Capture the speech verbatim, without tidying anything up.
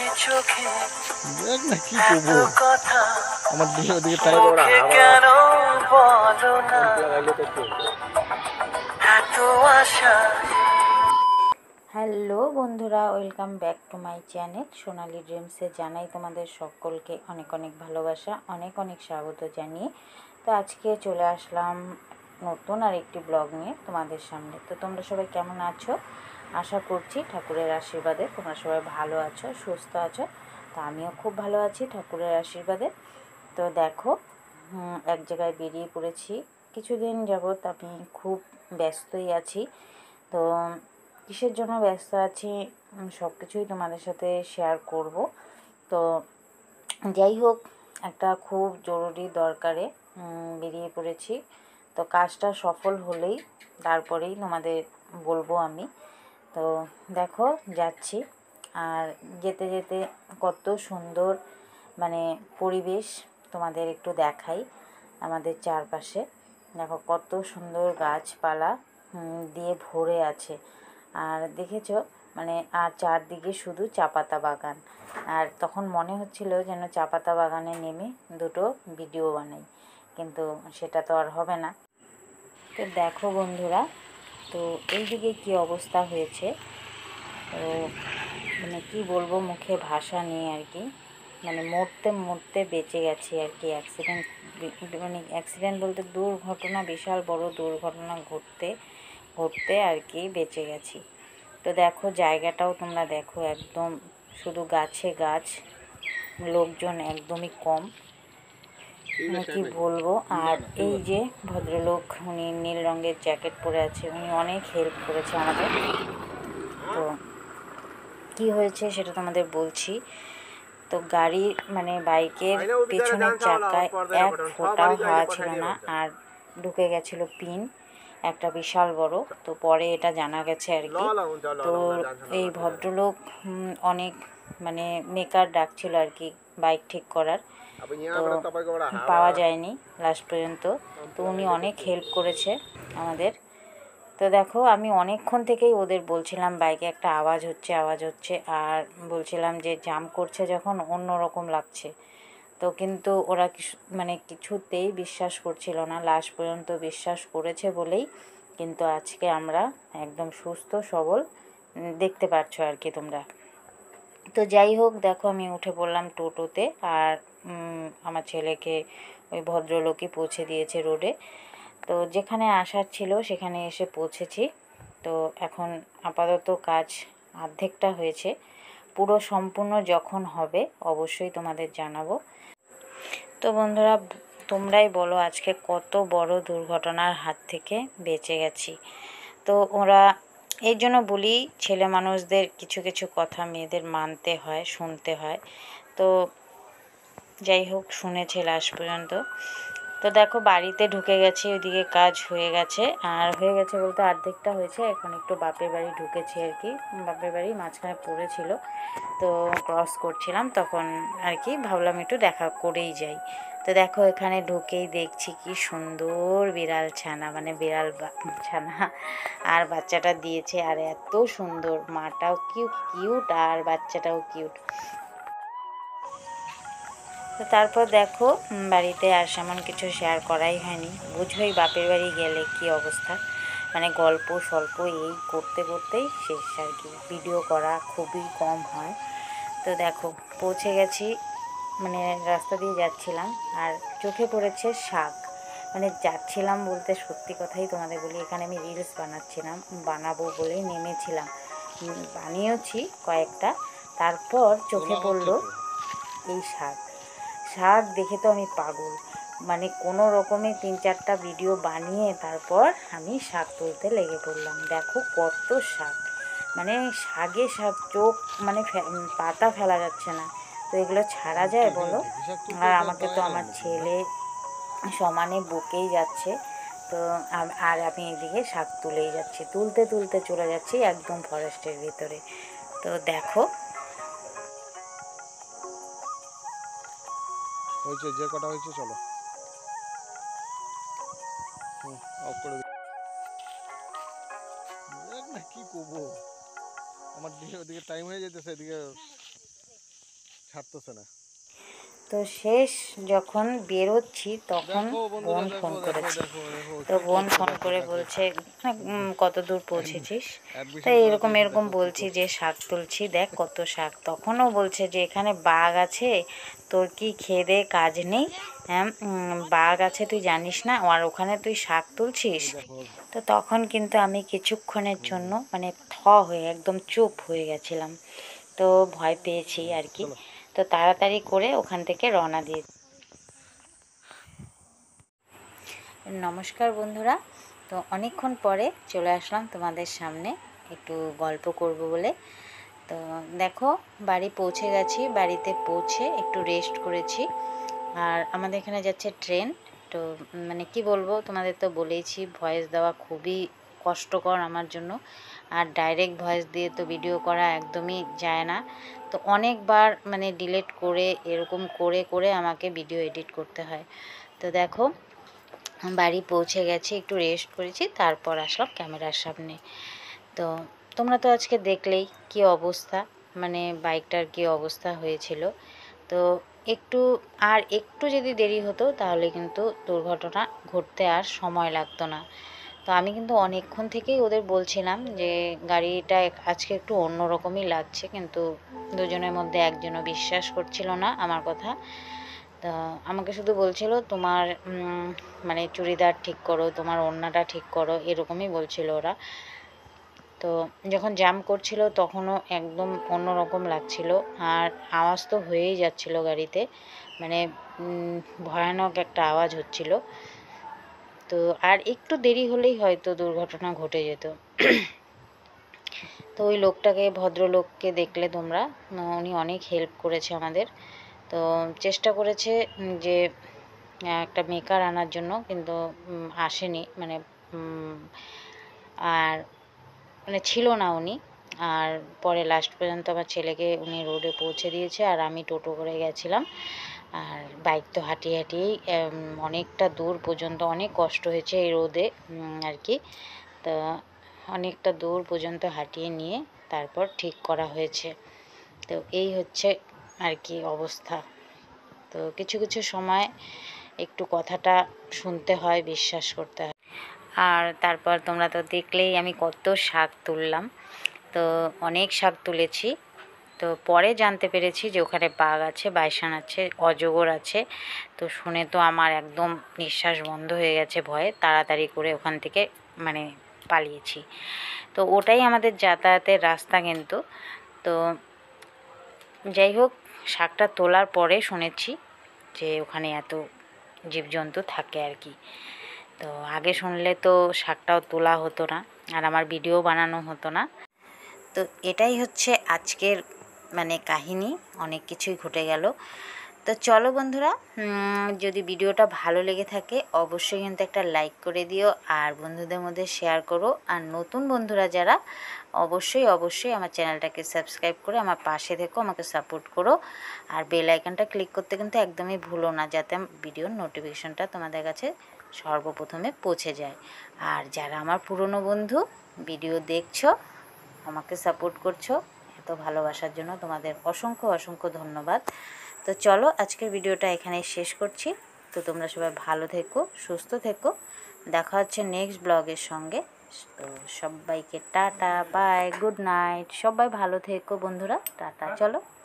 দেখ না কি করবো আমার দিকে ওদিকে তাই বড় কেন বলো না এত আশা। হ্যালো বন্ধুরা, welcome back to my channel Sonali ড্রিমসে জানাই তোমাদের সকলকে অনেক অনেক ভালোবাসা, অনেক অনেক স্বাগত জানিয়ে তো আজকে চলে আসলাম নতুন আর একটি ব্লগ নিয়ে তোমাদের সামনে। তো তোমরা সবাই কেমন আছো? আশা করছি ঠাকুরের আশীর্বাদে তোমরা সবাই ভালো আছো, সুস্থ আছো। তো আমিও খুব ভালো আছি ঠাকুরের আশীর্বাদে। তো দেখো, এক জায়গায় বেরিয়ে পড়েছি। কিছুদিন যাবৎ আমি খুব ব্যস্তই আছি। তো কিসের জন্য ব্যস্ত আছি সব কিছুই তোমাদের সাথে শেয়ার করব। তো যাই হোক, একটা খুব জরুরি দরকারে বেরিয়ে পড়েছি। তো কাজটা সফল হলেই তারপরেই তোমাদের বলবো আমি। তো দেখো যাচ্ছি, আর যেতে যেতে কত সুন্দর মানে পরিবেশ তোমাদের একটু দেখাই। আমাদের চারপাশে দেখো কত সুন্দর গাছপালা দিয়ে ভরে আছে। আর দেখেছো মানে আর চারদিকে শুধু চা পাতা বাগান। আর তখন মনে হচ্ছিল যেন চা পাতা বাগানে নেমে দুটো ভিডিও বানাই, কিন্তু সেটা তো আর হবে না। তো দেখো বন্ধুরা, তো এইদিকে কি অবস্থা হয়েছে, তো মানে কি বলবো, মুখে ভাষা নেই আর কি। মানে মরতে মরতে বেঁচে গেছি আর কি। অ্যাক্সিডেন্ট মানে অ্যাক্সিডেন্ট বলতে দুর্ঘটনা, বিশাল বড় দুর্ঘটনা ঘটতে ঘটতে আর কি বেঁচে গেছি। তো দেখো জায়গাটাও তোমরা দেখো, একদম শুধু গাছে গাছ, লোকজন একদমই কম, মানে কি বলবো। আর এই যে ভদ্রলোক, উনি নীল রঙের জ্যাকেট পরে আছে, উনি অনেক হেল্প করেছে আমাদের। তো কি হয়েছে সেটা তোমাদের বলছি। তো গাড়ির মানে বাইকের পেছনের চাকায় এক ফোঁটাও হাওয়া ছিল না, আর ঢুকে গেছিলো পিন একটা বিশাল বড়। তো পরে এটা জানা গেছে আর কি। তো এই ভদ্রলোক অনেক মানে মেকার ডাকছিল আর কি বাইক ঠিক করার, তো পাওয়া যায়নি লাস্ট পর্যন্ত। তো উনি অনেক হেল্প করেছে আমাদের। তো দেখো আমি অনেকক্ষণ থেকেই ওদের বলছিলাম বাইকে একটা আওয়াজ হচ্ছে আওয়াজ হচ্ছে আর বলছিলাম যে জাম করছে যখন অন্য রকম লাগছে। তো কিন্তু ওরা মানে কিছুতেই বিশ্বাস করছিল না। লাস্ট পর্যন্ত বিশ্বাস করেছে বলেই কিন্তু আজকে আমরা একদম সুস্থ সবল দেখতে পাচ্ছ আর কি তোমরা। তো যাই হোক, দেখো আমি উঠে পড়লাম টোটোতে, আর আমার ছেলেকে ওই ভদ্রলোকই পৌঁছে দিয়েছে রোডে। তো যেখানে আসার ছিল সেখানে এসে পৌঁছেছি। তো এখন আপাতত কাজ অর্ধেকটা হয়েছে, পুরো সম্পূর্ণ যখন হবে অবশ্যই তোমাদের জানাবো। তো বন্ধুরা তোমরাই বলো আজকে কত বড় দুর্ঘটনার হাত থেকে বেঁচে গেছি। তো ওরা এই জন্য বলি ছেলে মানুষদের কিছু কিছু কথা মেয়েদের মানতে হয়, শুনতে হয়। তো যাই হোক শুনেছে লাস্ট পর্যন্ত। তো দেখো বাড়িতে ঢুকে গেছি, ওইদিকে কাজ হয়ে গেছে, আর হয়ে গেছে বলতে অর্ধেকটা হয়েছে। এখন একটু বাপের বাড়ি ঢুকেছি আর কি। বাপের বাড়ি মাঝখানে পড়েছিল, তো ক্রস করছিলাম তখন আর কি ভাবলাম একটু দেখা করেই যাই। তো দেখো এখানে ঢুকেই দেখছি কি সুন্দর বিড়াল ছানা, মানে বিড়াল ছানা আর বাচ্চাটা দিয়েছে, আর এত সুন্দর, মাটাও কিউট কিউট আর বাচ্চাটাও কিউট। তো তারপর দেখো বাড়িতে আর সেমন কিছু শেয়ার করাই হয়নি, বুঝোই বাপের বাড়ি গেলে কি অবস্থা, মানে গল্প স্বল্প এই করতে করতেই শেষ আর কি, ভিডিও করা খুবই কম হয়। তো দেখো পৌঁছে গেছি, মানে রাস্তা দিয়ে যাচ্ছিলাম আর চোখে পড়েছে শাক। মানে যাচ্ছিলাম বলতে সত্যি কথাই তোমাদের বলি, এখানে আমি রিলস বানাচ্ছিলাম, বানাবো বলেই নেমেছিলাম, বানিয়েছি কয়েকটা। তারপর চোখে পড়লো এই শাক। শাক দেখে তো আমি পাগল, মানে কোনো রকমে তিন চারটা ভিডিও বানিয়ে তারপর আমি শাক তুলতে লেগে পড়লাম। দেখো কত শাক, মানে শাকে শাক, চোখ মানে পাতা ফেলা যাচ্ছে না। তো এগুলো ছাড়া যায় বলো? আর আমাকে তো আমার ছেলে সমানে বকেই যাচ্ছে। তো আর আমি এদিকে শাক তুলেই যাচ্ছি, তুলতে তুলতে চলে যাচ্ছি একদম ফরেস্টের ভিতরে। তো দেখো হয়েছে যে কটা হয়েছে, চলো হুম অফ করে দেখ না কি করবো আমার দিকে ওদিকে টাইম হয়ে যেতেছে, এদিকে ছাড়তেছে না। তো শেষ যখন বেরোচ্ছি তখন দেখো বন্ধুরা, বোন দেখো ফোন দেখো করেছে। দেখো দেখো তো কি বোন করছে, ফোন দেখো করে দেখো বলছে উম, কত দূর পৌঁছেছিস। তো অ্যাডমিশন করাতে এরকম এসে এরকম দেখো কি বলছি যে করছে। শাক তুলছি, দেখ কত শাক। তখনও বলছে যে এখানে বাঘ আছে, তোর কি খেয়ে দেয়ে কাজ নেই? হ্যাঁ, উম, বাঘ আছে তুই জানিস না, আর ওখানে তুই শাক তুলছিস। এই দেখো। তো তখন কিন্তু আমি কিছুক্ষণের হুম, জন্য মানে থ হয়ে একদম চুপ হয়ে গেছিলাম। তো ভয় পেয়েছি আর কি। চলো। তো তাড়াতাড়ি করে ওখান থেকে রওনা দিয়ে। নমস্কার বন্ধুরা, তো অনেকক্ষণ পরে চলে আসলাম তোমাদের সামনে একটু গল্প করব বলে। তো দেখো বাড়ি পৌঁছে গেছি, বাড়িতে পৌঁছে একটু রেস্ট করেছি। আর আমাদের এখানে যাচ্ছে ট্রেন। তো মানে কি বলবো, তোমাদের তো বলেইছি ভয়েস দেওয়া খুবই কষ্টকর আমার জন্য। আর ডাইরেক্ট ভয়েস দিয়ে তো ভিডিও করা একদমই যায় না। তো অনেকবার মানে ডিলিট করে এরকম করে করে আমাকে ভিডিও এডিট করতে হয়। তো দেখো বাড়ি পৌঁছে গেছি, একটু রেস্ট করেছি, তারপর আসলাম ক্যামেরার সামনে। তো তোমরা তো আজকে দেখলেই কি অবস্থা, মানে বাইকটার কি অবস্থা হয়েছিল। তো একটু আর একটু যদি দেরি হতো তাহলে কিন্তু দুর্ঘটনা ঘটতে আর সময় লাগতো না। তো আমি কিন্তু অনেকক্ষণ থেকেই ওদের বলছিলাম যে গাড়িটা আজকে একটু অন্যরকমই লাগছে, কিন্তু দুজনের মধ্যে একজনও বিশ্বাস করছিল না আমার কথা। তা আমাকে শুধু বলছিল তোমার মানে চুড়িদার ঠিক করো, তোমার ওড়নাটা ঠিক করো, এরকমই বলছিল ওরা। তো যখন জাম করছিল তখনও একদম অন্যরকম লাগছিল। আর আওয়াজ তো হয়েই যাচ্ছিল গাড়িতে, মানে ভয়ানক একটা আওয়াজ হচ্ছিল। তো আর একটু দেরি হলেই হয়তো দুর্ঘটনা ঘটে যেত। তো ওই লোকটাকে, ভদ্রলোককে দেখলে তোমরা, উনি অনেক হেল্প করেছে আমাদের। তো চেষ্টা করেছে যে একটা মেকার আনার জন্য, কিন্তু আসেনি, মানে আর মানে ছিল না উনি। আর পরে লাস্ট পর্যন্ত আমার ছেলেকে উনি রোডে পৌঁছে দিয়েছে, আর আমি টোটো করে গেছিলাম। আর বাইক তো হাঁটিয়ে হাঁটিয়েই অনেকটা দূর পর্যন্ত, অনেক কষ্ট হয়েছে এই রোদে আর কি। তা অনেকটা দূর পর্যন্ত হাঁটিয়ে নিয়ে তারপর ঠিক করা হয়েছে। তো এই হচ্ছে আর কি অবস্থা। তো কিছু কিছু সময় একটু কথাটা শুনতে হয়, বিশ্বাস করতে হয়। আর তারপর তোমরা তো দেখলেই আমি কত শাক তুললাম। তো অনেক শাক তুলেছি। তো পরে জানতে পেরেছি যে ওখানে বাঘ আছে, বাইসান আছে, অজগর আছে। তো শুনে তো আমার একদম নিঃশ্বাস বন্ধ হয়ে গেছে ভয়ে, তাড়াতাড়ি করে ওখান থেকে মানে পালিয়েছি। তো ওটাই আমাদের যাতায়াতের রাস্তা কিন্তু। তো যাই হোক, শাকটা তোলার পরে শুনেছি যে ওখানে এত জীবজন্তু থাকে আর কি। তো আগে শুনলে তো শাকটাও তোলা হতো না, আর আমার ভিডিও বানানো হতো না। তো এটাই হচ্ছে আজকের মানে কাহিনী, অনেক কিছুই ঘটে গেল। তো চলো বন্ধুরা, যদি ভিডিওটা ভালো লেগে থাকে অবশ্যই কিন্তু একটা লাইক করে দিও, আর বন্ধুদের মধ্যে শেয়ার করো। আর নতুন বন্ধুরা যারা, অবশ্যই অবশ্যই আমার চ্যানেলটাকে সাবস্ক্রাইব করে আমার পাশে থেকো, আমাকে সাপোর্ট করো। আর বেল আইকনটা ক্লিক করতে কিন্তু একদমই ভুলো না, যাতে ভিডিওর নোটিফিকেশনটা তোমাদের কাছে সর্বপ্রথমে পৌঁছে যায়। আর যারা আমার পুরনো বন্ধু, ভিডিও দেখছো, আমাকে সাপোর্ট করছো, এত ভালোবাসার জন্য তোমাদের অসংখ্য অসংখ্য ধন্যবাদ। তো চলো আজকের ভিডিওটা এখানে শেষ করছি। তো তোমরা সবাই ভালো থেকো, সুস্থ থেকো, দেখা হচ্ছে নেক্সট ব্লগের সঙ্গে। তো সবাইকে টাটা, বাই, গুড নাইট, সবাই ভালো থেকো বন্ধুরা, টাটা, চলো।